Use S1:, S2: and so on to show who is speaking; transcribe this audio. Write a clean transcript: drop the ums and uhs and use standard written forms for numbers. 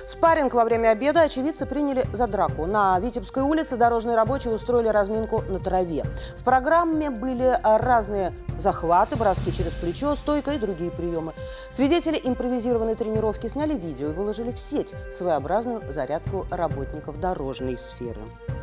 S1: Спарринг во время обеда очевидцы приняли за драку. На Витебской улице дорожные рабочие устроили разминку на траве. В программе были разные захваты, броски через плечо, стойка и другие приемы. Свидетели импровизированной тренировки сняли видео и выложили в сеть своеобразную зарядку работников дорожной сферы.